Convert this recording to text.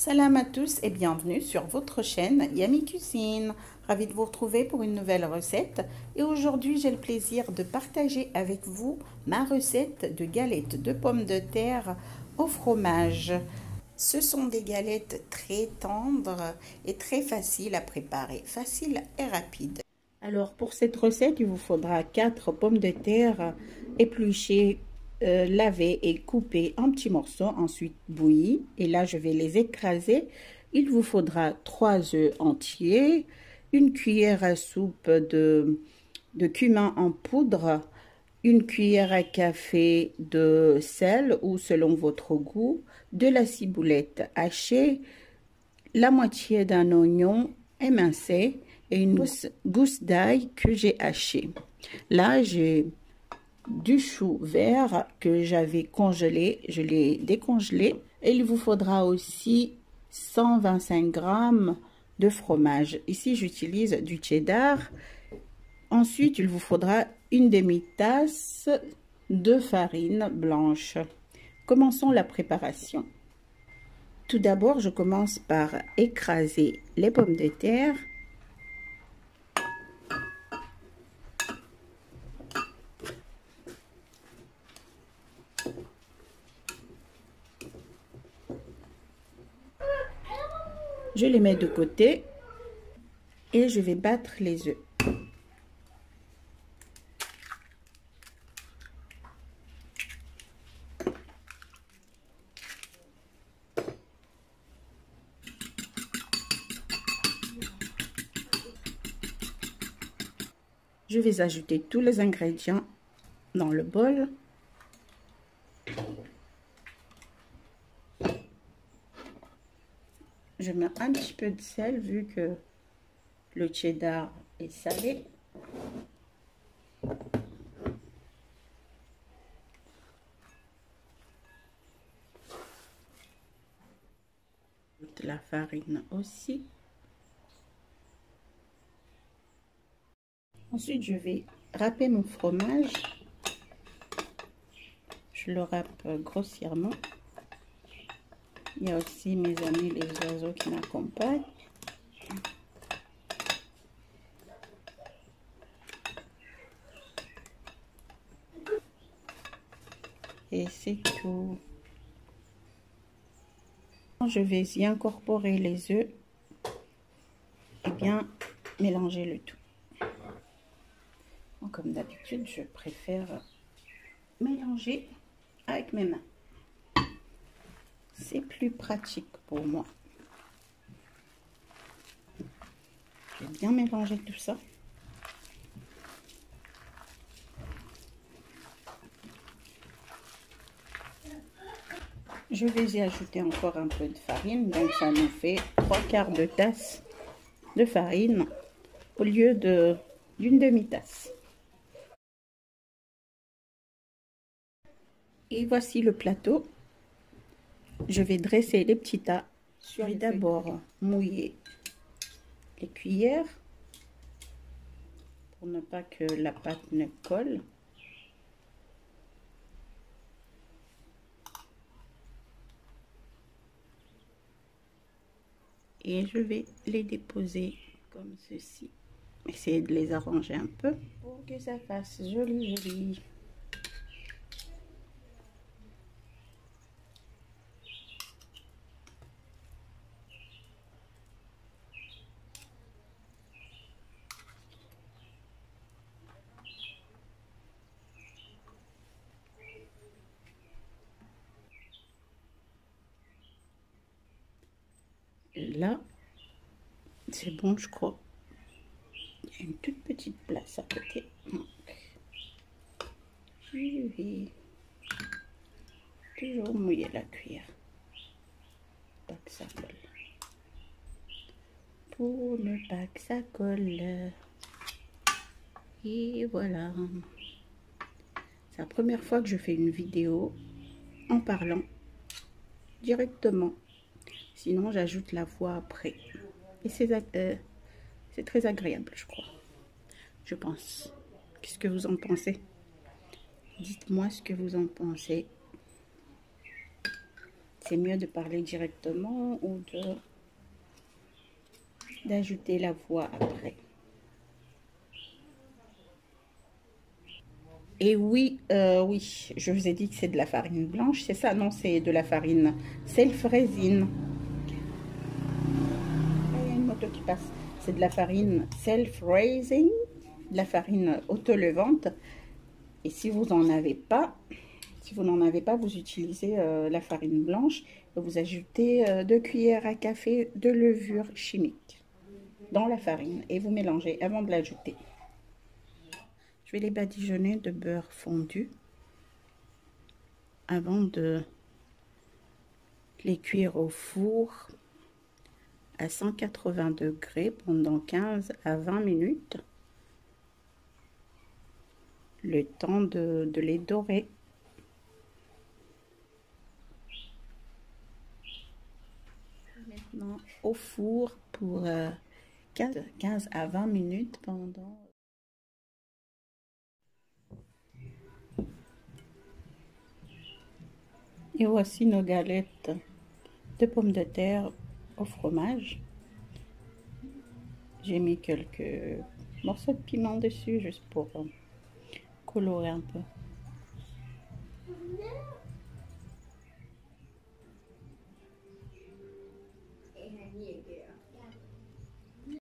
Salam à tous et bienvenue sur votre chaîne Yummy Cuisine. Ravie de vous retrouver pour une nouvelle recette. Et aujourd'hui, j'ai le plaisir de partager avec vous ma recette de galettes de pommes de terre au fromage. Ce sont des galettes très tendres et très faciles à préparer, faciles et rapides. Alors pour cette recette, il vous faudra 4 pommes de terre épluchées, lavées et coupées en petits morceaux, ensuite bouillies. Et là, je vais les écraser. Il vous faudra 3 œufs entiers, une cuillère à soupe de cumin en poudre, une cuillère à café de sel ou selon votre goût, de la ciboulette hachée, la moitié d'un oignon émincé et une gousse d'ail que j'ai hachée. Là, j'ai du chou vert que j'avais congelé, je l'ai décongelé. Et il vous faudra aussi 125 g de fromage. Ici, j'utilise du cheddar. Ensuite, il vous faudra une demi-tasse de farine blanche. Commençons la préparation. Tout d'abord, je commence par écraser les pommes de terre. Je les mets de côté et je vais battre les œufs. Je vais ajouter tous les ingrédients dans le bol. Je mets un petit peu de sel vu que le cheddar est salé. De la farine aussi. Ensuite, je vais râper mon fromage. Je le râpe grossièrement. Il y a aussi mes amis les oiseaux qui m'accompagnent. Et c'est tout. Je vais y incorporer les œufs et bien mélanger le tout. Comme d'habitude, je préfère mélanger avec mes mains. C'est plus pratique pour moi. Je vais bien mélanger tout ça. Je vais y ajouter encore un peu de farine, donc ça nous fait 3/4 de tasse de farine au lieu d'une demi-tasse. Et voici le plateau. Je vais dresser les petits tas. Je vais d'abord mouiller les cuillères pour ne pas que la pâte ne colle. Et je vais les déposer comme ceci. Essayez de les arranger un peu pour que ça fasse joli joli. Là, c'est bon, je crois. Il y a une toute petite place à côté. Donc, je vais toujours mouiller la cuillère. Pas que ça colle. Pour ne pas que ça colle. Et voilà. C'est la première fois que je fais une vidéo en parlant directement. Sinon, j'ajoute la voix après. Et c'est très agréable, je crois. Je pense. Qu'est-ce que vous en pensez? Dites-moi ce que vous en pensez. c'est mieux de parler directement ou d'ajouter la voix après. Et oui, oui, je vous ai dit que c'est de la farine blanche, c'est ça? Non, c'est de la farine self-raisine. Il y a une moto qui passe. C'est de la farine self-raising, de la farine auto-levante. Et si vous n'en avez pas, vous utilisez la farine blanche et vous ajoutez 2 cuillères à café de levure chimique dans la farine et vous mélangez avant de l'ajouter. Je vais les badigeonner de beurre fondu avant de les cuire au four à 180 degrés pendant 15 à 20 minutes. Le temps de les dorer. Maintenant au four pour 15 à 20 minutes pendant... Et voici nos galettes de pommes de terre au fromage. J'ai mis quelques morceaux de piment dessus juste pour colorer un peu.